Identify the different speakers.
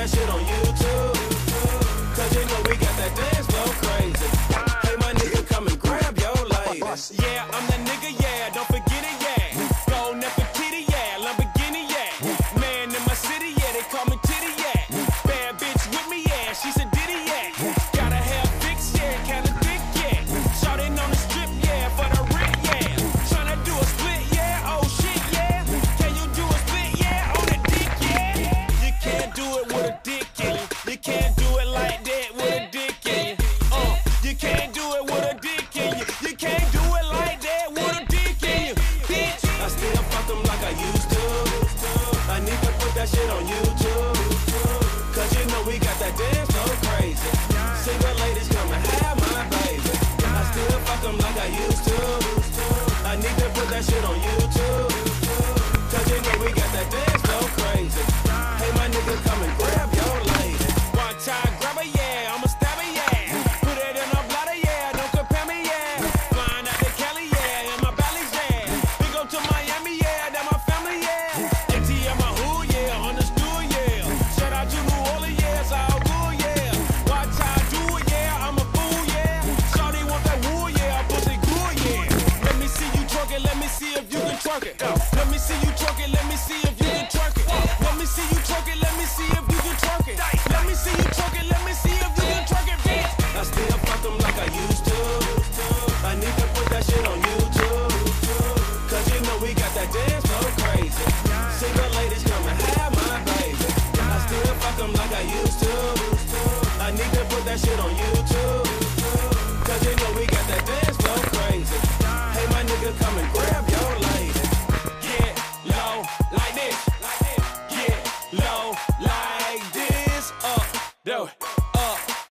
Speaker 1: that shit on YouTube. Cause you know we got that dance flow crazy. Hey, my nigga, come and grab your lady. Yeah, I'm that nigga, yeah, don't forget it, yeah. Gold Nefertiti, yeah, Lamborghini, yeah. Man in my city, yeah, they call me Titty, yeah. Bad bitch with me, yeah, she's a ditty, yeah. Gotta have fix, yeah, kinda thick, yeah. Shawty on the strip, yeah, for the rent, yeah. Tryna do a split, yeah, oh shit, yeah. Can you do a split, yeah, on the dick, yeah? You can't do it with a dick in you. You can't do it like that with a dick in you. You can't do it with a dick in you. You can't do it like that with a dick in you, bitch. I still fuck them like I used to. I need to put that shit on YouTube. Cause you know we got that dance so crazy. Single ladies come and have my baby. I still fuck them like I used to. I need to put that shit on YouTube. Cause you know we got that dance so crazy. Hey, my nigga, come and grab your lady. One time, grab her, yeah, I'ma stab her, yeah. Put it in a bladder, yeah, don't compare me, yeah. Flying out to Cali, yeah, in my belly, yeah. We go to Miami, yeah, that my family, yeah. ATM, my hood, yeah, understood, yeah. Shout out to New Orleans, yeah, it's all good, yeah. Watch how I do it, yeah, I'm a fool, yeah. Shawty want that wood, yeah, pussy good, yeah. Let me see you twerk it, let me see if you can twerk it. Let me see you twerk it, let me see if you can twerk it. Let me see you twerk it, let me see if you can twerk it. Let me see you twerk it, let me see if you can twerk it, bitch. I still fuck them like I used to. I need to put that shit on YouTube. Cause you know we got that dance so crazy. Single ladies come and have my baby. I still fuck them like I used to. I need to put that shit on YouTube.